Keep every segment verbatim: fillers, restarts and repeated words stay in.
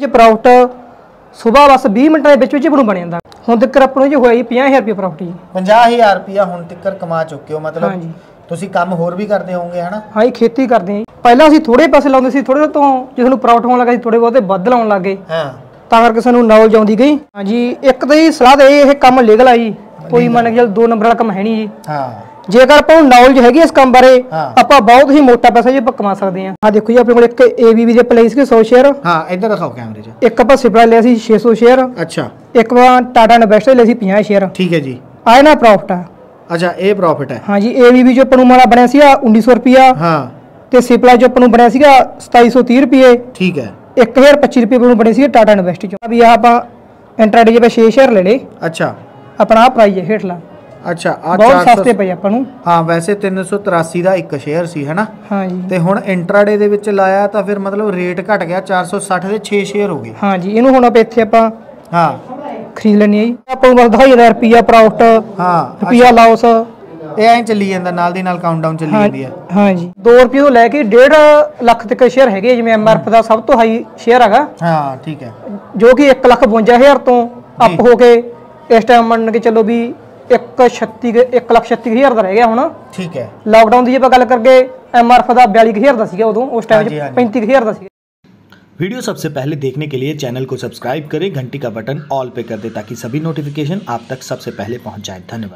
Profit सुबह बस बीस मिनट के बन जाता। हुण तक अपने जो होया पचास हज़ार रुपये प्रॉफिट जी। पचास हज़ार रुपया हुण तक कमा चुके हो, मतलब हाँ जी। तुसीं काम होर भी करते होंगे है ना? हाँ जी, खेती करते हैं। पहला असीं थोड़े पैसे लाउंदे सी, थोड़े तो जो सानूं प्रॉफिट होण लगा थोड़े बहुते वध लाउण लग गए। हाँ, तां करके सानूं नॉलेज आउंदी गई। हाँ जी, एक तो जी सलाह ये ये काम लीगल आ जी, कोई मन के चल दो नंबर वाला काम है नहीं जी। हाँ, जेकर आप नॉलेज हैगी इस काम बारे आप बहुत ही मोटा पैसा जी कमा सकते हैं। हाँ देखो जी, अपने को एक एबीबी दे पले इसके सौ शेयर। हाँ इधर दिखाओ कैमरे च। एक आप सिपला लिया सी छे सौ शेयर। अच्छा। एक टाटा इन्वेस्टर लिया सी पचास शेयर। ठीक है जी। आए ना प्रॉफिट है। अच्छा, ये प्रॉफिट है। हाँ जी, एबीबी जो अपन माड़ा बनया सीगा उन्नीस सौ रुपया। हाँ, ते सिपला जो अपन बनया सीगा सताई सौ तीस रुपये। ठीक है। एक हज़ार पच्चीस रुपये अपन बने सी टाटा इन्वेस्ट चो। अभी यहाँ आप इंट्राडे पे छे शेयर ले ले। अच्छा, अपना प्राइस है हेठला। अच्छा, आ बहुत सस्ते पए ਆਪਾਂ ਨੂੰ। हाँ, वैसे तीन सौ तिरासी ਦਾ ਇੱਕ ਸ਼ੇਅਰ ਸੀ ਹੈ ਨਾ? हाँ जी। ਤੇ ਹੁਣ ਇੰਟਰਾਡੇ ਦੇ ਵਿੱਚ ਲਾਇਆ ਤਾਂ ਫਿਰ ਮਤਲਬ ਰੇਟ ਘਟ ਗਿਆ, ਚਾਰ सौ साठ ਦੇ ਛੇ ਸ਼ੇਅਰ ਹੋ ਗਏ। हाँ जी, ਇਹਨੂੰ ਹੁਣ ਆਪਾਂ ਇੱਥੇ ਆਪਾਂ ਹਾਂ ਖਰੀਦ ਲੈਣੀ ਹੈ ਜੀ। ਆਪਾਂ ਨੂੰ ਬਸ ਢਾਈ ਹਜ਼ਾਰ ਰੁਪਿਆ ਪ੍ਰੋਫਿਟ। ਹਾਂ, ਰੁਪਿਆ ਲਾਸ ਇਹ ਐਂ ਚੱਲੀ ਜਾਂਦਾ, ਨਾਲ ਦੀ ਨਾਲ ਕਾਊਂਟਡਾਊਨ ਚੱਲੀ ਜਾਂਦੀ ਹੈ। ਹਾਂ ਜੀ, ਦੋ ਰੁਪਏ ਤੋਂ ਲੈ ਕੇ डेढ़ ਲੱਖ ਤੱਕ ਸ਼ੇਅਰ ਹੈਗੇ, ਜਿਵੇਂ ਐਮਆਰਐਫ ਦਾ ਸਭ ਤੋਂ ਹਾਈ ਸ਼ੇਅਰ ਹੈਗਾ। ਹਾਂ ਠੀਕ ਹੈ, ਜੋ ਕਿ ਇੱਕ ਲੱਖ ਬਵੰਜਾ ਹਜ਼ਾਰ ਤੋਂ ਅਪ ਹੋ ਕੇ ਇਸ ਟਾਈਮ ਮੰਨ ਕੇ ਚੱਲੋ ਵੀ एक छत्ती एक लख छत्ती हज़ार का रह गया होना। ठीक है। लॉकडाउन की गल करके एमआरएफ का बयाली हज़ार का सीगा उदों, उस टाइम पैंतीस हज़ार का सीगा। वीडियो सबसे पहले देखने के लिए चैनल को सब्सक्राइब करें, घंटी का बटन ऑल पे कर दें ताकि सभी नोटिफिकेशन आप तक सबसे पहले पहुंच जाए। धन्यवाद।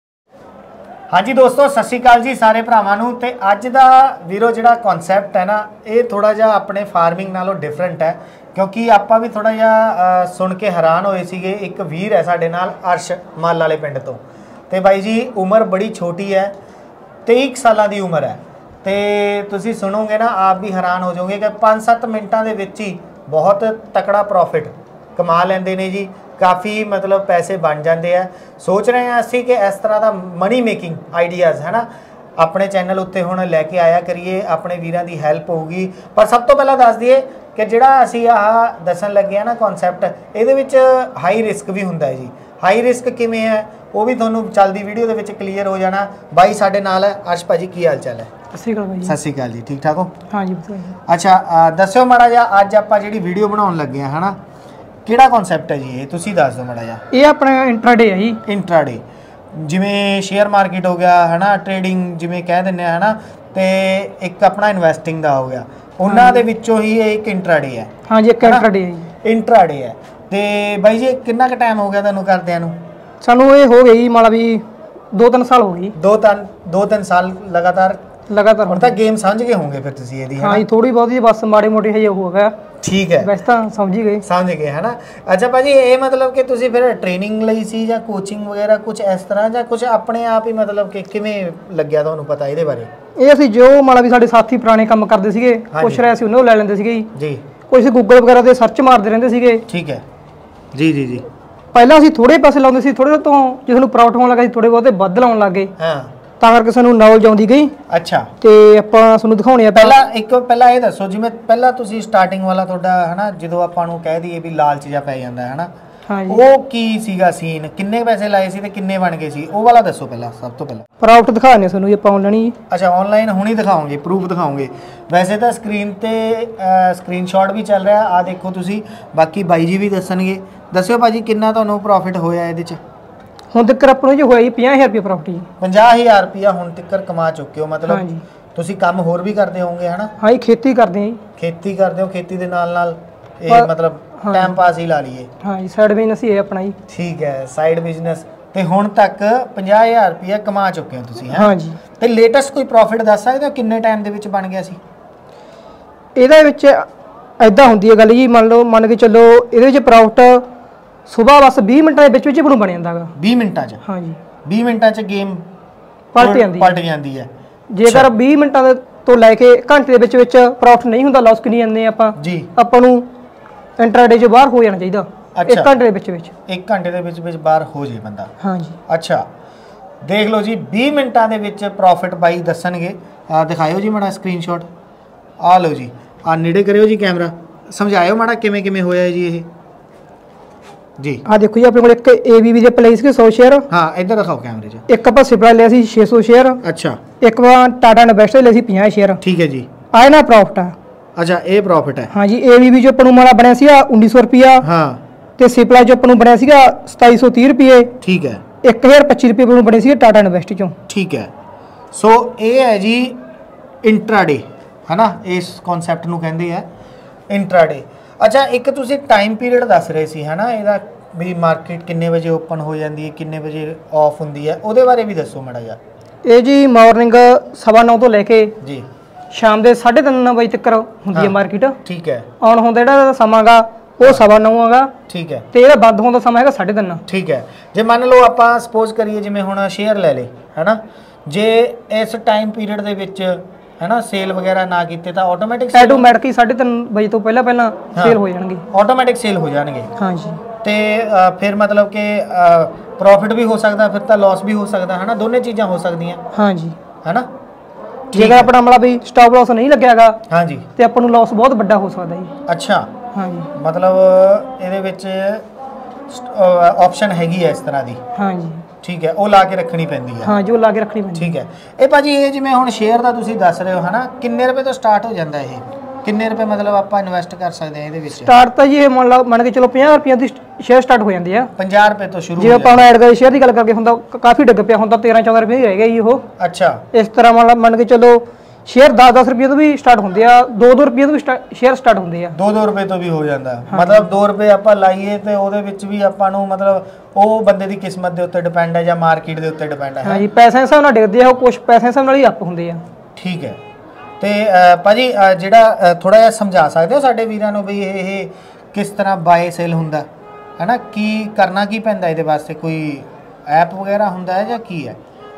हाँ जी दोस्तों, सत श्री अकाल जी सारे भरावां नूं। ते अज दा वीरो जिहड़ा कॉन्सैप्ट है ना, ये थोड़ा जिहा अपने फार्मिंग नालों डिफरेंट है, क्योंकि आपां भी थोड़ा जिहा सुन के हैरान होए सीगे। एक वीर है साडे नाल अर्श मल वाले पिंड तो, ते बाई जी उम्र बड़ी छोटी है, तेईस सालां दी उम्र है। ते तुसीं सुनोगे ना आप भी हैरान हो जाओगे कि पाँच सत्त मिनटां दे विच ही बहुत तकड़ा प्रॉफिट कमा लैंदे ने जी। काफ़ी मतलब पैसे बन जाते हैं। सोच रहे हैं असी कि इस तरह का मनी मेकिंग आइडियाज़ है ना अपने चैनल उत्ते हुण लैके आया करिए, अपने वीरां दी हैल्प होगी। पर सब तो पहला दस दिए कि जिहड़ा असी आह दसन लगे ना कॉन्सैप्ट, इहदे विच हाई रिस्क भी हुंदा है जी। हाई रिस्क किवें है वो भी तुहानूं चलदी वीडियो दे विच क्लीयर हो जाना। बाई साडे नाल है। अर्श भाजी की हाल चाल है? सत श्री अकाल भाई। सत श्री अकाल जी, ठीक ठाक हो? हाँ जी। अच्छा दस्सिओ माड़ा जिहा अज आपां जिहड़ी वीडियो बनाउण लगे हां है ना, किहड़ा कॉन्सैप्ट है जी ये? तुसीं दस दो माड़ा जिहा। ये अपना इंट्राडे है जी। इंट्राडे जिमें शेयर मार्केट हो गया है ना, ट्रेडिंग जिमें कह दिंदे है ना, ते एक अपना इन्वेस्टिंग का हो गया, उन्हां दे विच्चों ही एक इंट्राडे है। हाँ जी, एक इंट्राडे है। इंट्राडे है। ते बाई जी कितना क टाइम हो गया तुहानूं करदिआं नूं? सानूं ये हो गई माड़ा भी दो तीन साल हो गई। दो तीन दो तीन साल लगातार लगातार ਹੁਣ ਤਾਂ गेम समझ गए होंगे फिर तुसी ਇਹਦੀ? हाँ जी, थोड़ी बहुत ही बस माड़ी मोटी है हो गया। ठीक है, वैसे तो समझ ही गए समझ गए है ना। अच्छा भाजी, ये मतलब कि तुसी फिर ट्रेनिंग ਲਈ ਸੀ ਜਾਂ ਕੋਚਿੰਗ ਵਗੈਰਾ ਕੁਝ ਇਸ ਤਰ੍ਹਾਂ, ਜਾਂ ਕੁਝ ਆਪਣੇ ਆਪ ਹੀ मतलब ਕਿ ਕਿਵੇਂ ਲੱਗਿਆ ਤੁਹਾਨੂੰ ਪਤਾ ਇਹਦੇ ਬਾਰੇ? ਇਹ ਅਸੀਂ ਜੋ ਮਾੜਾ ਵੀ ਸਾਡੇ ਸਾਥੀ ਪੁਰਾਣੇ ਕੰਮ ਕਰਦੇ ਸੀਗੇ, ਪੁੱਛ ਰਹੇ ਸੀ ਉਹਨਾਂ ਨੂੰ ਲੈ ਲੈਂਦੇ ਸੀਗੇ ਜੀ। ਕੁਝ ਗੂਗਲ ਵਗੈਰਾ ਤੇ ਸਰਚ ਮਾਰਦੇ ਰਹਿੰਦੇ ਸੀਗੇ। ਠੀਕ ਹੈ ਜੀ ਜੀ ਜੀ। ਪਹਿਲਾਂ ਅਸੀਂ ਥੋੜੇ ਪੈਸੇ ਲਾਉਂਦੇ ਸੀ, ਥੋੜੇ ਤੋਂ ਜੇ ਸਾਨੂੰ ਪ੍ਰੋਫਿਟ ਹੋਣ ਲੱਗਾ ਸੀ ਥੋੜੇ ਬਹੁਤੇ ਵੱਧ ਲਾਉਣ ਲੱਗ ਗਏ। ਹਾਂ, ਤਾਂ ਕਰਕੇ ਸਾਨੂੰ ਨੌਲੇਜ ਆਉਂਦੀ ਗਈ। ਅੱਛਾ, ਤੇ ਆਪਾਂ ਤੁਹਾਨੂੰ ਦਿਖਾਉਣੇ ਆ। ਪਹਿਲਾਂ ਇੱਕ ਪਹਿਲਾਂ ਇਹ ਦੱਸੋ, ਜਿਵੇਂ ਪਹਿਲਾਂ ਤੁਸੀਂ ਸਟਾਰਟਿੰਗ ਵਾਲਾ ਤੁਹਾਡਾ ਹਨਾ, ਜਦੋਂ ਆਪਾਂ ਨੂੰ ਕਹਿ ਦਈਏ ਵੀ ਲਾਲਚ ਜਿਹਾ ਪੈ ਜਾਂਦਾ ਹੈ ਹਨਾ, ਉਹ ਕੀ ਸੀਗਾ ਸੀਨ? ਕਿੰਨੇ ਪੈਸੇ ਲਾਏ ਸੀ ਤੇ ਕਿੰਨੇ ਬਣ ਗਏ ਸੀ? ਉਹ ਵਾਲਾ ਦੱਸੋ ਪਹਿਲਾਂ, ਸਭ ਤੋਂ ਪਹਿਲਾਂ। ਪ੍ਰੋਫਿਟ ਦਿਖਾਣੇ ਤੁਹਾਨੂੰ ਆਪਾਂ ਆਨਲਾਈਨ। ਅੱਛਾ, ਆਨਲਾਈਨ ਹੁਣੀ ਦਿਖਾਓਗੇ, ਪ੍ਰੂਫ ਦਿਖਾਓਗੇ। ਵੈਸੇ ਤਾਂ ਸਕਰੀਨ ਤੇ ਸਕਰੀਨਸ਼ਾਟ ਵੀ ਚੱਲ ਰਿਹਾ, ਆ ਦੇਖੋ ਤੁਸੀਂ। ਬਾਕੀ ਬਾਈ ਜੀ ਵੀ ਦੱਸਣਗੇ। ਦੱਸਿਓ ਭਾਜੀ ਕਿੰਨਾ ਤੁਹਾਨੂੰ ਪ੍ਰੋਫਿਟ ਹੋਇਆ ਇਹਦੇ 'ਚ? ਹੁਣ ਤੱਕ ਆਪਾਂ ਨੂੰ ਜੋ ਹੋਇਆ ਪचास हज़ार ਰੁਪਏ ਪ੍ਰੋਫਿਟ ਜੀ। पचास हज़ार ਰੁਪਿਆ ਹੁਣ ਤੱਕ ਕਮਾ ਚੁੱਕੇ ਹੋ। ਮਤਲਬ ਹਾਂਜੀ, ਤੁਸੀਂ ਕੰਮ ਹੋਰ ਵੀ ਕਰਦੇ ਹੋਵੋਗੇ ਹੈ ਨਾ? ਹਾਂ ਜੀ, ਖੇਤੀ ਕਰਦੇ ਹਾਂ ਜੀ। ਖੇਤੀ ਕਰਦੇ ਹੋ, ਖੇਤੀ ਦੇ ਨਾਲ ਨਾਲ ਇਹ ਮਤਲਬ ਟਾਈਮ ਪਾਸ ਹੀ ਲਾ ਲਈਏ। ਹਾਂ ਜੀ, ਸਾਈਡ ਬਿਜ਼ਨਸ ਹੀ ਹੈ ਆਪਣਾ ਜੀ। ਠੀਕ ਹੈ, ਸਾਈਡ ਬਿਜ਼ਨਸ। ਤੇ ਹੁਣ ਤੱਕ पचास हज़ार ਰੁਪਿਆ ਕਮਾ ਚੁੱਕੇ ਹੋ ਤੁਸੀਂ ਹੈ? ਹਾਂ ਜੀ। ਤੇ ਲੇਟੈਸਟ ਕੋਈ ਪ੍ਰੋਫਿਟ ਦੱਸ ਸਕਦੇ ਹੋ ਕਿੰਨੇ ਟਾਈਮ ਦੇ ਵਿੱਚ ਬਣ ਗਿਆ ਸੀ? ਇਹਦੇ ਵਿੱਚ ਐਦਾਂ ਹੁੰਦੀ ਹੈ ਗੱਲ ਜੀ, ਮੰਨ ਲਓ ਮੰਨ ਕੇ ਚੱਲੋ ਇਹਦੇ ਵਿੱਚ ਪ੍ਰੋਫਿਟ सुबह बस बीस मिनट के बन जाता है। बीस मिनटा च? हाँ जी, बीस मिनटा च गेम पलट जाती पलट जाती है। जेकर बीस मिनटा तो लैके घंटे के प्रॉफिट नहीं होंगे, लॉस किनी जाते आप जी, आपू इंट्राडे जो बाहर हो जाना चाहिए। अच्छा, एक घंटे के एक घंटे के बाहर हो जाए बंदा। हाँ जी। अच्छा, देख लो जी, बीस मिनटा के प्रॉफिट बाई दसणगे। दिखाओ जी माड़ा स्क्रीनशॉट। आ लो जी, आ नेड़े करियो जी कैमरा, समझाओ माड़ा किवें किवें होया जी ये जी। हाँ देखो जी, अपने को एक एबीबी दे पले इसके सौ शेयर। हाँ इधर दिखाओ कैमरे च। एक आप सिपला लिया सी छे सौ शेयर। अच्छा। एक टाटा इन्वेस्टर लिया सी पचास शेयर। ठीक है जी। आए ना प्रॉफिट है। ਅੱਛਾ ਇਹ ਪ੍ਰੋਫਿਟ ਹੈ। ਹਾਂਜੀ ਏਵੀਵੀ ਜੋ ਆਪਾਂ ਨੂੰ ਮਾਲਾ ਬਣਿਆ ਸੀਗਾ ਉੱਨੀ ਸੌ ਰੁਪਿਆ। ਹਾਂ ਤੇ ਸਿਪਲਾ ਜੋ ਆਪਾਂ ਨੂੰ ਬਣਿਆ ਸੀਗਾ ਸਤਾਈ ਸੌ ਤੀਹ ਰੁਪਏ। ਠੀਕ ਹੈ। ਇੱਕ ਹਜ਼ਾਰ ਪੱਚੀ ਰੁਪਏ ਨੂੰ ਬਣੇ ਸੀ ਟਾਟਾ ਇਨਵੈਸਟ ਚੋਂ। ਠੀਕ ਹੈ। ਸੋ ਇਹ ਹੈ ਜੀ ਇੰਟਰਾਡੇ ਹੈ ਨਾ, ਇਸ ਕਨਸੈਪਟ ਨੂੰ ਕਹਿੰਦੇ ਆ ਇੰਟਰਾਡੇ। ਅੱਛਾ ਇੱਕ ਤੁਸੀਂ ਟਾਈਮ ਪੀਰੀਅਡ ਦੱਸ ਰਹੇ ਸੀ ਹੈ ਨਾ ਇਹਦਾ, ਵੀ ਮਾਰਕੀਟ ਕਿੰਨੇ ਵਜੇ ਓਪਨ ਹੋ ਜਾਂਦੀ ਹੈ ਕਿੰਨੇ ਵਜੇ ਆਫ ਹੁੰਦੀ ਹੈ, ਉਹਦੇ ਬਾਰੇ ਵੀ ਦੱਸੋ ਮਾੜਾ ਜਿਹਾ। ਇਹ ਜੀ ਮਾਰਨਿੰਗ ਸਵਾ ਨੌ ਤੋਂ ਲੈ ਕੇ ਜੀ ਸ਼ਾਮ ਦੇ ਸਾਢੇ ਤਿੰਨ ਵਜੇ ਤੱਕ ਹੁੰਦੀ ਹੈ ਮਾਰਕੀਟ। ਠੀਕ ਹੈ। ਆਨ ਹੁੰਦਾ ਜਿਹੜਾ ਸਮਾਂ ਗਾ ਉਹ ਸਵਾ ਨੌ ਹੈਗਾ। ਠੀਕ ਹੈ। ਤੇ ਇਹਦਾ ਬੰਦ ਹੋਣ ਦਾ ਸਮਾਂ ਹੈਗਾ ਸਾਢੇ ਤਿੰਨ। ਠੀਕ ਹੈ। ਜੇ ਮੰਨ ਲਓ ਆਪਾਂ ਸਪੋਜ਼ ਕਰੀਏ ਜਿਵੇਂ ਹੁਣ ਸ਼ੇਅਰ ਲੈ ਲੇ ਹੈ ਨਾ, ਜੇ ਇਸ ਟਾਈਮ ਪੀਰੀਅਡ ਦੇ ਵਿੱਚ ਹੈ ਨਾ ਸੇਲ ਵਗੈਰਾ ਨਾ ਕੀਤੇ ਤਾਂ ਆਟੋਮੈਟਿਕ ਆਟੋਮੈਟਿਕ ਹੀ ਸਾਢੇ ਤਿੰਨ ਵਜੇ ਤੋਂ ਪਹਿਲਾਂ ਪਹਿਲਾਂ ਸੇਲ ਹੋ ਜਾਣਗੇ। ਆਟੋਮੈਟਿਕ ਸੇਲ ਹੋ ਜਾਣਗੇ। ਹਾਂਜੀ। ਤੇ ਫਿਰ ਮਤਲਬ ਕਿ ਪ੍ਰੋਫਿਟ ਵੀ ਹੋ ਸਕਦਾ ਫਿਰ ਤਾਂ ਲਾਸ ਵੀ ਹੋ ਸਕਦਾ ਹੈ ਨਾ, ਦੋਨੇ ਚੀਜ਼ਾਂ ਹੋ ਸਕਦੀਆਂ। ਹਾਂਜੀ ਹੈ ਨਾ। ਜੇਕਰ ਆਪਣਾ ਮਤਲਬ ਵੀ ਸਟਾਪ ਲਾਸ ਨਹੀਂ ਲੱਗਿਆਗਾ ਹਾਂਜੀ ਤੇ ਆਪਾਂ ਨੂੰ ਲਾਸ ਬਹੁਤ ਵੱਡਾ ਹੋ ਸਕਦਾ ਜੀ। ਅੱਛਾ ਹਾਂਜੀ ਮਤਲਬ ਇਹਦੇ ਵਿੱਚ ਆਪਸ਼ਨ ਹੈਗੀ ਹੈ ਇਸ ਤਰ੍ਹਾਂ ਦੀ। ਹਾਂਜੀ ਠੀਕ ਹੈ, ਉਹ ਲਾ ਕੇ ਰੱਖਣੀ ਪੈਂਦੀ ਹੈ। ਹਾਂ ਜੋ ਲਾ ਕੇ ਰੱਖਣੀ ਪੈਂਦੀ। ਠੀਕ ਹੈ। ਇਹ ਭਾਜੀ ਇਹ ਜਿਵੇਂ ਹੁਣ ਸ਼ੇਅਰ ਦਾ ਤੁਸੀਂ ਦੱਸ ਰਹੇ ਹੋ ਹੈ ਨਾ, ਕਿੰਨੇ ਰੁਪਏ ਤੋਂ ਸਟਾਰਟ ਹੋ ਜਾਂਦਾ ਇਹ, ਕਿੰਨੇ ਰੁਪਏ ਮਤਲਬ ਆਪਾਂ ਇਨਵੈਸਟ ਕਰ ਸਕਦੇ ਹਾਂ ਇਹਦੇ ਵਿੱਚ? ਸਟਾਰਟ ਤਾਂ ਜੀ ਇਹ ਮੰਨ ਲਓ ਮੰਨ ਕੇ ਚਲੋ ਪੰਜਾਹ ਰੁਪਏ ਦੀ ਸ਼ੇਅਰ ਸਟਾਰਟ ਹੋ ਜਾਂਦੀ ਆ। ਪੰਜਾਹ ਰੁਪਏ ਤੋਂ ਸ਼ੁਰੂ। ਜਿਵੇਂ ਆਪਾਂ ਐਡ ਦੇ ਸ਼ੇਅਰ ਦੀ ਗੱਲ ਕਰਕੇ ਹੁੰਦਾ ਕਾਫੀ ਡਿੱਗ ਪਿਆ, ਹੁੰਦਾ ਤੇਰਾਂ ਚੌਦਾਂ ਰੁਪਏ ਹੀ ਰਹਿ ਗਿਆ ਜੀ ਉਹ। ਅੱਛਾ। ਇਸ ਤਰ੍ਹਾਂ ਮੰਨ ਮੰਨ ਕੇ ਚਲੋ ਸ਼ੇਅਰ ਦਸ ਦਸ ਰੁਪਏ ਤੋਂ ਵੀ ਸਟਾਰਟ ਹੁੰਦੇ ਆ, ਦੋ ਦੋ ਰੁਪਏ ਤੋਂ ਵੀ ਸ਼ੇਅਰ ਸਟਾਰਟ ਹੁੰਦੇ ਆ। ਦੋ ਦੋ ਰੁਪਏ ਤੋਂ ਵੀ ਹੋ ਜਾਂਦਾ, ਮਤਲਬ ਦੋ ਰੁਪਏ ਆਪਾਂ ਲਾਈਏ ਤੇ ਉਹਦੇ ਵਿੱਚ ਵੀ ਆਪਾਂ ਨੂੰ ਮਤਲਬ ਉਹ ਬੰਦੇ ਦੀ ਕਿਸਮਤ ਦੇ ਉੱਤੇ ਡਿਪੈਂਡ ਹੈ ਜਾਂ ਮਾਰਕੀਟ ਦੇ ਉੱਤੇ ਡਿਪੈਂਡ ਹੈ। ਹਾਂਜੀ ਪੈਸੇ ਹਿਸਾਬ ਨਾਲ ਡਿੱਗਦੇ ਆ ਉਹ, ਕੁਝ ਪੈਸੇ ਹਿਸਾਬ ਨਾਲ ਹੀ ਅਪ ਹੁੰਦੇ ਆ। ਠੀਕ ਹੈ। ਤੇ ਭਾਜੀ ਜਿਹੜਾ ਥੋੜਾ ਜਿਹਾ ਸਮਝਾ ਸਕਦੇ ਹੋ ਸਾਡੇ ਵੀਰਾਂ ਨੂੰ ਵੀ ਇਹ ਇਹ ਕਿਸ ਤਰ੍ਹਾਂ ਬਾਏ ਸੇਲ ਹੁੰਦਾ ਹੈ ਨਾ, ਕੀ ਕਰਨਾ ਕੀ ਪੈਂਦਾ ਇਹਦੇ ਵਾਸਤੇ, ਕੋਈ ਐਪ ਵਗੈਰਾ ਹੁੰਦਾ ਹੈ ਜਾਂ ਕੀ ਹੈ?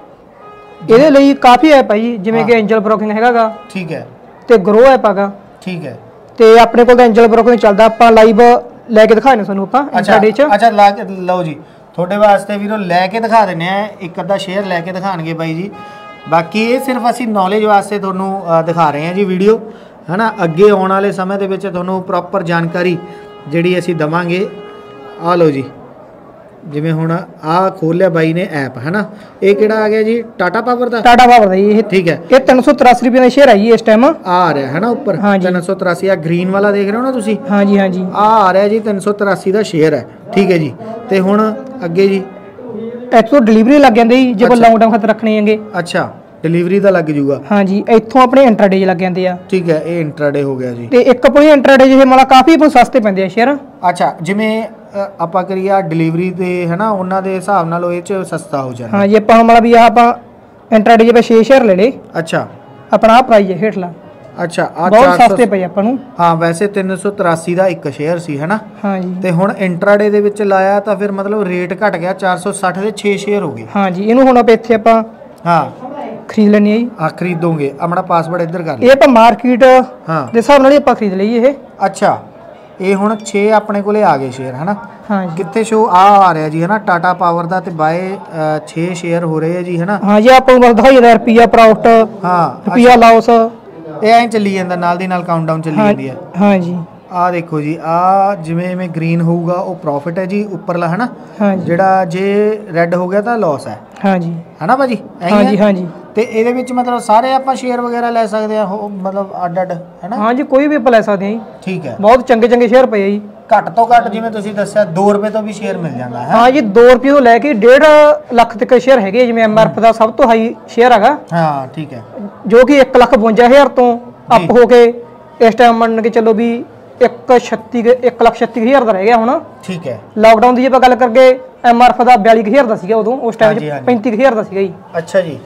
ਇਹਦੇ ਲਈ ਕਾਫੀ ਐਪ ਹੈ ਜੀ, ਜਿਵੇਂ ਕਿ ਐਂਜਲ ਬ੍ਰੋਕਿੰਗ ਹੈਗਾਗਾ। ਠੀਕ ਹੈ। ਤੇ ਗਰੋ ਐਪ ਹੈਗਾ। ਠੀਕ ਹੈ। ਤੇ ਆਪਣੇ ਕੋਲ ਤਾਂ ਐਂਜਲ ਬ੍ਰੋਕਿੰਗ ਚੱਲਦਾ, ਆਪਾਂ ਲਾਈਵ ਲੈ ਕੇ ਦਿਖਾਣੇ ਤੁਹਾਨੂੰ ਆਪਾਂ ਇੰਟਰਾਡੇ ਚ। ਅੱਛਾ ਲਾ ਕੇ ਲਓ ਜੀ, ਤੁਹਾਡੇ ਵਾਸਤੇ ਵੀਰੋ ਲੈ ਕੇ ਦਿਖਾ ਦਿੰਨੇ ਆ, ਇੱਕ ਅੱਧਾ ਸ਼ੇਅਰ ਲੈ ਕੇ ਦਿਖਾਣਗੇ ਬਾਈ ਜੀ। ਬਾਕੀ ਇਹ ਸਿਰਫ ਅਸੀਂ ਨੌਲੇਜ ਵਾਸਤੇ ਤੁਹਾਨੂੰ ਦਿਖਾ ਰਹੇ ਹਾਂ ਜੀ ਵੀਡੀਓ ਹੈ ਨਾ, ਅੱਗੇ ਆਉਣ ਵਾਲੇ ਸਮੇਂ ਦੇ ਵਿੱਚ ਤੁਹਾਨੂੰ ਪ੍ਰੋਪਰ ਜਾਣਕਾਰੀ ਜਿਹੜੀ ਅਸੀਂ ਦਵਾਂਗੇ। ਆ ਲਓ ਜੀ, ਜਿਵੇਂ ਹੁਣ ਆਹ ਖੋਲਿਆ ਬਾਈ ਨੇ ਐਪ ਹੈ ਨਾ, ਇਹ ਕਿਹੜਾ ਆ ਗਿਆ ਜੀ? ਟਾਟਾ ਪਾਵਰ ਦਾ। ਟਾਟਾ ਪਾਵਰ ਦਾ ਜੀ ਇਹ। ਠੀਕ ਹੈ। ਇਹ ਤਿੰਨ ਸੌ ਤਰਾਸੀ ਰੁਪਏ ਦਾ ਸ਼ੇਅਰ ਹੈ ਜੀ ਇਸ ਟਾਈਮ ਆ ਰਿਹਾ ਹੈ ਨਾ ਉੱਪਰ ਤਿੰਨ ਸੌ ਤਰਾਸੀ। ਆ ਗ੍ਰੀਨ ਵਾਲਾ ਦੇਖ ਰਹੇ ਹੋ ਨਾ ਤੁਸੀਂ? ਹਾਂਜੀ ਹਾਂਜੀ ਆ ਆ ਰਿਹਾ ਜੀ ਤਿੰਨ ਸੌ ਤਰਾਸੀ ਦਾ ਸ਼ੇਅਰ ਹੈ। ਠੀਕ ਹੈ ਜੀ। ਤੇ ਹੁਣ ਅੱਗੇ ਜੀ ਇੱਥੋਂ ਡਿਲੀਵਰੀ ਲੱਗ ਜਾਂਦੀ ਜੀ, ਜੇ ਆਪਾਂ ਲੌਂਗ ਟਾਈਮ ਖਾਤਰ ਰੱਖਣੇ ਹੈਗੇ। ਅੱਛਾ ਡਿਲੀਵਰੀ ਦਾ ਲੱਗ ਜੂਗਾ। ਹਾਂਜੀ ਇੱਥੋਂ ਆਪਣੇ ਇੰਟਰਾਡੇ ਲੱਗ ਜਾਂਦੇ ਆ। ਠੀਕ ਹੈ, ਇਹ ਇੰਟਰਾਡੇ ਹੋ ਗਿਆ ਜੀ। ਤੇ ਇੱਕ ਆਪਣੀ ਇੰਟਰਾਡੇ ਜਿਹੇ ਮਤਲਬ ਕਾਫੀ ਆਪਾਂ ਸਸਤੇ ਪੈਂਦੇ ਆ ਸ਼ੇਅਰ। ਅੱਛਾ ਜਿਵੇਂ ਆਪਾਂ ਕਰੀਏ ਆ ਡਿਲੀਵਰੀ ਤੇ ਹੈ ਨਾ, ਉਹਨਾਂ ਦੇ ਹਿਸਾਬ ਨਾਲ ਉਹ ਇਹ ਚ ਸਸਤਾ ਹੋ ਜਾਂਦਾ। ਹਾਂਜੀ ਆਪਾਂ ਮਤਲਬ ਵੀ ਆ ਆਪਾਂ ਇੰਟਰਾਡੇ ਜੇ ਛੇ ਸ਼ੇਅਰ ਲੈ ਲੇ। ਅੱਛਾ ਆਪਣਾ ਆ ਪ੍ਰਾਈਸ ਹੈ ਹੇਠਲਾ। ਅੱਛਾ ਆ ਬਹੁਤ ਸਸਤੇ ਪਏ ਆਪਾਂ ਨੂੰ। ਹਾਂ ਵੈਸੇ ਤਿੰਨ ਸੌ ਤਰਾਸੀ ਦਾ ਇੱਕ ਸ਼ੇਅਰ ਸੀ ਹੈ ਨਾ। ਹਾਂਜੀ ਤੇ ਹੁਣ ਇੰਟਰਾਡੇ ਦੇ ਵਿੱਚ ਲਾਇਆ ਤਾਂ ਫਿਰ ਮਤਲਬ ਰੇਟ ਘਟ ਗਿਆ, ਚਾਰ ਸੌ ਸੱਠ ਦੇ ਛੇ ਸ਼ੇਅਰ ਹੋ ਗਏ। ਹਾਂਜੀ ਇਹਨੂੰ ਹੁਣ ਆਪਾਂ ਇੱਥੇ ਆਪਾਂ ਹਾਂ ਖਰੀਦ ਲੈਣੀ ਹੈ ਜੀ। ਹਾਂ ਖਰੀਦੋਗੇ, ਆਪਣਾ ਪਾਸਵਰਡ ਇੱਧਰ ਕਰ ਇਹ ਆਪਾਂ ਮਾਰਕੀਟ ਹਾਂ ਦੇ ਹਿਸਾਬ ਨਾਲ ਹੀ ਆਪਾਂ ਖਰੀਦ ਲਈਏ ਇਹ। ਅੱਛਾ ਇਹ ਹੁਣ ਛੇ ਆਪਣੇ ਕੋਲੇ ਆ ਗਏ ਸ਼ੇਅਰ ਹੈ ਨਾ। ਹਾਂਜੀ ਕਿੱਥੇ ਸ਼ੋ ਆ ਆ ਰਿਹਾ ਜੀ ਹੈ ਨਾ, ਟਾਟਾ ਪਾਵਰ ਦਾ ਤੇ ਬਾਏ ਛੇ ਸ਼ੇਅਰ ਹੋ ਰਹੇ ਆ ਜੀ ਹੈ ਨਾ। ਹਾਂ ਜੀ ਆਪਾਂ ਨੂੰ ਬਸ ਦਿਖਾਈ ਜਾਂਦਾ ਰੁਪਿਆ ਪ੍ਰੋਫਿਟ, ਹਾਂ ਰੁਪਿਆ ਲਾਸ, ਇਹ ਐਂ ਚੱਲੀ ਜਾਂਦਾ ਨਾਲ ਦੀ ਨਾਲ ਕਾਊਂਟਡਾਊਨ ਚੱਲੀ ਜਾਂਦੀ ਹੈ। ਹਾਂ ਜੀ ਆ ਦੇਖੋ ਜੀ, ਆ ਜਿਵੇਂ ਜਿਵੇਂ ਗ੍ਰੀਨ ਹੋਊਗਾ ਉਹ ਪ੍ਰੋਫਿਟ ਹੈ ਜੀ ਉੱਪਰਲਾ ਹੈ ਨਾ। ਹਾਂਜੀ ਜਿਹੜਾ ਜੇ ਰੈੱਡ ਹੋ ਗਿਆ ਤਾਂ ਲਾਸ ਹੈ। ਹਾਂਜੀ ਹੈ ਨਾ ਭਾਜੀ? ਹਾਂਜੀ ਹਾਂਜੀ। ਤੇ ਇਹਦੇ ਵਿੱਚ ਮਤਲਬ ਸਾਰੇ ਆਪਾਂ ਸ਼ੇਅਰ ਵਗੈਰਾ ਲੈ ਸਕਦੇ ਆ ਮਤਲਬ ਅੱਡ ਅੱਡ ਹੈ ਨਾ? ਹਾਂਜੀ ਕੋਈ ਵੀ ਆਪਾਂ ਲੈ ਸਕਦੇ ਹਾਂ ਜੀ। ਠੀਕ ਹੈ। ਬਹੁਤ ਚੰਗੇ ਚੰਗੇ ਸ਼ੇਅਰ ਪਏ ਜੀ। ਘੱਟ ਤੋਂ ਘੱਟ ਜਿਵੇਂ ਤੁਸੀਂ ਦੱਸਿਆ ਦੋ ਰੁਪਏ ਤੋਂ ਵੀ ਸ਼ੇਅਰ ਮਿਲ ਜਾਂਦਾ ਹੈ। ਹਾਂ ਜੀ ਦੋ ਰੁਪਏ ਤੋਂ ਲੈ ਕੇ ਡੇਢ ਲੱਖ ਤੱਕ ਸ਼ੇਅਰ ਹੈਗੇ, ਜਿਵੇਂ ਐਮਆਰਐਫ ਦਾ ਸਭ ਤੋਂ ਹਾਈ ਸ਼ੇਅਰ ਹੈਗਾ। ਹਾਂ ਠੀਕ ਹੈ। ਜੋ ਕਿ ਇੱਕ ਲੱਖ ਬਵੰਜਾ ਹਜ਼ਾਰ ਤੋਂ ਅਪ ਹੋ ਕੇ ਇਸ ਟਾਈਮ ਮੰਨ ਕੇ ਚੱਲੋ ਵੀ ਇੱਕ ਛੱਤੀ ਇੱਕ ਲੱਖ ਛੱਤੀ ਹਜ਼ਾਰ ਦਾ ਰਹਿ ਗਿਆ ਹੁਣ। ਠੀਕ ਹੈ। ਲਾਕਡਾਊਨ ਦੀ ਜੇ ਆਪਾਂ ਗੱਲ ਕਰਕੇ ਐਮਆਰਐਫ ਦਾ ਬਿਆਲੀ ਹਜ਼ਾਰ ਦਾ ਸੀਗਾ ਉਦੋਂ, ਉਸ ਟਾਈਮ ਚ ਪੈਂਤੀ ਹਜ਼ਾਰ ਦਾ ਸੀਗਾ ਜੀ। ਅੱਛਾ ਜੀ।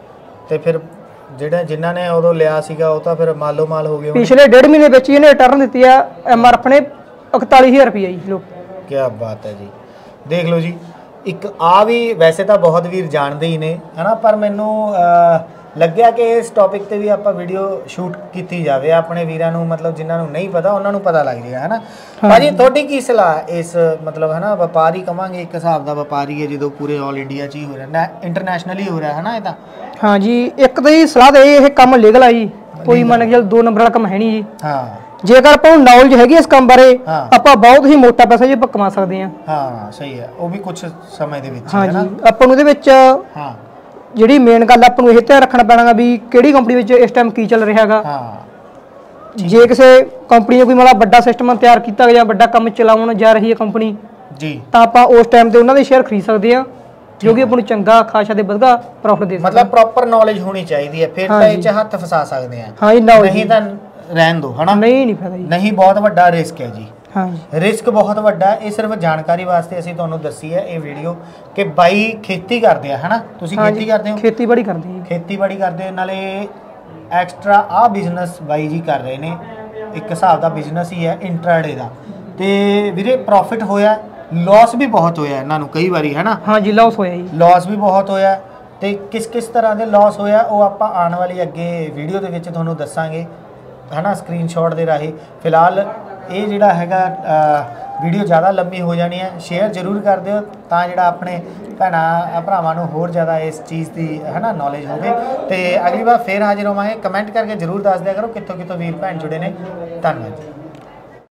ਤੇ ਫਿਰ ਜਿਹੜਾ ਜਿਨ੍ਹਾਂ ਨੇ ਉਦੋਂ ਲਿਆ ਸੀਗਾ ਉਹ ਤਾਂ ਫਿਰ ਮਾਲੋ ਮਾਲ ਹੋ ਗਏ। ਪਿਛਲੇ ਡੇਢ ਮਹੀਨੇ ਵਿੱਚ ਇਹਨੇ ਰਿਟਰਨ ਦਿੱਤੀ ਆ ਐਮਆਰਐਫ ਨੇ ਇਕਤਾਲੀ ਹਜ਼ਾਰ ਰੁਪਏ ਜੀ। ਲੋਕ ਕੀ ਬਾਤ ਹੈ ਜੀ, ਦੇਖ ਲਓ ਜੀ। ਇੱਕ ਆ ਵੀ ਵੈਸੇ ਤਾਂ ਬਹੁਤ ਵੀਰ ਜਾਣਦੇ ਹੀ ਨੇ ਹੈ ਨਾ, ਪਰ ਮੈਨੂੰ ਲੱਗਿਆ ਕਿ ਇਸ ਟੌਪਿਕ ਤੇ ਵੀ ਆਪਾਂ ਵੀਡੀਓ ਸ਼ੂਟ ਕੀਤੀ ਜਾਵੇ, ਆਪਣੇ ਵੀਰਾਂ ਨੂੰ ਮਤਲਬ ਜਿਨ੍ਹਾਂ ਨੂੰ ਨਹੀਂ ਪਤਾ ਉਹਨਾਂ ਨੂੰ ਪਤਾ ਲੱਗ ਜਾਏਗਾ ਹੈ ਨਾ। ਭਾਜੀ ਤੁਹਾਡੀ ਕੀ ਸਲਾਹ ਇਸ ਮਤਲਬ ਹੈ ਨਾ, ਵਪਾਰੀ ਕਵਾਂਗੇ ਇੱਕ ਹਿਸਾਬ ਦਾ ਵਪਾਰੀ ਹੈ ਜਦੋਂ ਪੂਰੇ ਆਲ ਇੰਡੀਆ 'ਚ ਹੀ ਹੋ ਰਿਹਾ, ਇੰਟਰਨੈਸ਼ਨਲੀ ਹੋ ਰਿਹਾ ਹੈ ਨਾ ਇਹ ਤਾਂ? ਹਾਂ ਜੀ ਇੱਕ ਤਾਂ ਇਹ ਸਲਾਹ ਦੇ ਇਹ ਕੰਮ ਲੀਗਲ ਆ ਜੀ, ਕੋਈ ਮੰਨ ਕੇ ਚੱਲ ਦੋ ਨੰਬਰ ਵਾਲਾ ਕੰਮ ਹੈ ਨਹੀਂ ਜੀ। ਹਾਂ ਜੇਕਰ ਆਪਾਂ ਨੂੰ ਨੌਲੇਜ ਹੈਗੀ ਇਸ ਕੰਮ ਬਾਰੇ ਆਪਾਂ ਬਹੁਤ ਹੀ ਮੋਟਾ ਪੈਸਾ ਜੀ ਆਪਾਂ ਕਮਾ ਸਕਦੇ ਹਾਂ। ਹਾਂ ਸਹੀ ਹੈ, ਉਹ ਵੀ ਕੁਝ ਸਮੇਂ ਦੇ ਵਿੱਚ ਹੈ ਨਾ। ਆਪਾਂ ਨੂੰ ਇਹਦੇ ਵਿੱਚ ਹਾਂ ਜਿਹੜੀ ਮੇਨ ਗੱਲ ਆਪਾਂ ਨੂੰ ਇਹ ਧਿਆਨ ਰੱਖਣਾ ਪੈਣਾ ਵੀ ਕਿਹੜੀ ਕੰਪਨੀ ਵਿੱਚ ਇਸ ਟਾਈਮ ਕੀ ਚੱਲ ਰਿਹਾ ਹੈਗਾ। ਹਾਂ ਜੇ ਕਿਸੇ ਕੰਪਨੀ ਨੇ ਕੋਈ ਮਤਲਬ ਵੱਡਾ ਸਿਸਟਮ ਤਿਆਰ ਕੀਤਾ ਜਾਂ ਵੱਡਾ ਕੰਮ ਚਲਾਉਣ ਜਾ ਰਹੀ ਹੈ ਕੰਪਨੀ ਜੀ, ਤਾਂ ਆਪਾਂ ਉਸ ਟਾਈਮ ਤੇ ਉਹਨਾਂ ਦੇ ਸ਼ੇਅਰ ਖਰੀਦ ਸਕਦੇ ਆ, ਜੋ ਕਿ ਆਪਾਂ ਨੂੰ ਚੰਗਾ ਖਾਸਾ ਤੇ ਵਧਗਾ ਪ੍ਰੋਫਿਟ ਦੇ ਸਕਦਾ। ਮਤਲਬ ਪ੍ਰੋਪਰ ਨੌਲੇਜ ਹੋਣੀ ਚਾਹੀਦੀ ਹੈ, ਫਿਰ ਤਾਂ ਇਹ ਚ ਹੱਥ ਫਸਾ ਸਕਦੇ ਆ। ਹਾਂ ਜੀ, ਨਹੀਂ ਤਾਂ ਰਹਿਣ ਦੋ, ਹਨਾ? ਨਹੀਂ ਨਹੀਂ ਫਾਇਦਾ ਜੀ, ਨਹੀਂ, ਬਹੁਤ ਵੱਡਾ ਰਿਸਕ ਹੈ ਜੀ। ਹਾਂ ਜੀ, ਰਿਸਕ ਬਹੁਤ ਵੱਡਾ ਹੈ। ਇਹ ਸਿਰਫ ਜਾਣਕਾਰੀ ਵਾਸਤੇ ਅਸੀਂ ਤੁਹਾਨੂੰ ਦੱਸੀ ਹੈ ਇਹ ਵੀਡੀਓ ਕਿ ਬਾਈ ਖੇਤੀ ਕਰਦੇ ਆ, ਹਨਾ? ਤੁਸੀਂ ਖੇਤੀ ਕਰਦੇ ਹੋ? ਖੇਤੀਬਾੜੀ ਕਰਦੇ ਜੀ, ਖੇਤੀਬਾੜੀ ਕਰਦੇ ਨਾਲੇ ਐਕਸਟਰਾ ਆ ਬਿਜ਼ਨਸ ਬਾਈ ਜੀ ਕਰ ਰਹੇ ਨੇ, ਇੱਕ ਹਿਸਾਬ ਦਾ ਬਿਜ਼ਨਸ ਹੀ ਹੈ ਇੰਟਰਾਡੇ ਦਾ। ਤੇ ਵੀਰੇ ਪ੍ਰੋਫਿਟ ਹੋਇਆ, ਲਾਸ ਵੀ ਬਹੁਤ ਹੋਇਆ ਇਹਨਾਂ ਨੂੰ ਕਈ ਵਾਰੀ, ਹੈ ਨਾ? ਹਾਂ ਜੀ, ਲਾਸ ਹੋਇਆ ਜੀ, ਲਾਸ ਵੀ ਬਹੁਤ ਹੋਇਆ। ਤੇ ਕਿਸ ਕਿਸ ਤਰ੍ਹਾਂ ਦੇ ਲਾਸ ਹੋਇਆ ਉਹ ਆਪਾਂ ਆਉਣ ਵਾਲੀ ਅੱਗੇ ਵੀਡੀਓ ਦੇ ਵਿੱਚ ਤੁਹਾਨੂੰ ਦੱਸਾਂਗੇ, ਹੈ ਨਾ, ਸਕਰੀਨਸ਼ਾਟ ਦੇ ਰਾਹੀਂ। ਫਿਲਹਾਲ ਇਹ ਜਿਹੜਾ ਹੈਗਾ ਵੀਡੀਓ ਜ਼ਿਆਦਾ ਲੰਬੀ ਹੋ ਜਾਣੀ ਹੈ, ਸ਼ੇਅਰ ਜ਼ਰੂਰ ਕਰ ਦਿਓ ਤਾਂ ਜਿਹੜਾ ਆਪਣੇ ਭੈਣਾਂ ਭਰਾਵਾਂ ਨੂੰ ਹੋਰ ਜ਼ਿਆਦਾ ਇਸ ਚੀਜ਼ ਦੀ, ਹੈ ਨਾ, ਨੌਲੇਜ ਹੋਵੇ। ਤੇ ਅਗਲੀ ਵਾਰ ਫੇਰ ਹਾਜ਼ਰ ਹੋਵਾਂਗੇ। ਕਮੈਂਟ ਕਰਕੇ ਜ਼ਰੂਰ ਦੱਸ ਦਿਆ ਕਰੋ ਕਿੱਥੋਂ ਕਿੱਥੋਂ ਵੀਰ ਭੈਣ ਜੁੜੇ ਨੇ। ਧੰਨਵਾਦ ਜੀ।